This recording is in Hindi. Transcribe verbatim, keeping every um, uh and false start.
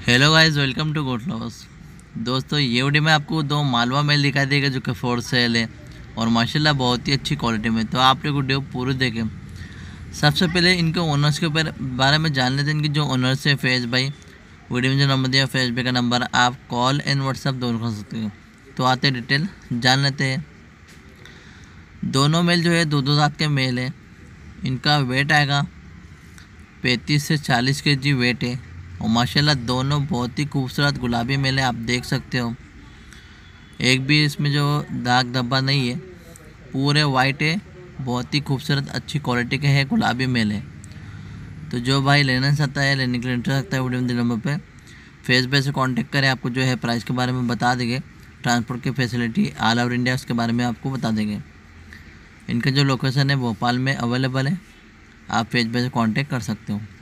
Hello guys, welcome to goat lovers. दोस्तों, ये वीडियो में आपको दो मालवा मेल दिखाई देगा जो कि फोर सेल है और माशाल्लाह बहुत ही अच्छी क्वालिटी में। तो आप लोग वीडियो पूरी देखें। सबसे पहले इनके ओनर्स के ऊपर बारे में जान लेते हैं। इनके जो ओनर्स है फैज़ भाई, वीडियो में जो नंबर दिया फैज़ भाई का नंबर, आप कॉल एंड व्हाट्सअप दोनों कर सकते हो। तो आते डिटेल जान लेते हैं। दोनों मेल जो है दो दो दांत के मेल है। इनका वेट आएगा पैंतीस से चालीस के जी वेट है और माशाल्लाह दोनों बहुत ही खूबसूरत गुलाबी मेल है। आप देख सकते हो, एक भी इसमें जो दाग धब्बा नहीं है, पूरे वाइट है। बहुत ही खूबसूरत अच्छी क्वालिटी के है, गुलाबी मेल है। तो जो भाई लेना चाहता है, लेने के लिए इंटरेस्ट रखता है, वीडियो में नंबर पे फेस पे से कांटेक्ट करें। आपको जो है प्राइस के बारे में बता देंगे, ट्रांसपोर्ट की फैसिलिटी ऑल ओवर इंडिया उसके बारे में आपको बता देंगे। इनका जो लोकेशन है भोपाल में अवेलेबल है, आप फेस पे से कॉन्टेक्ट कर सकते हो।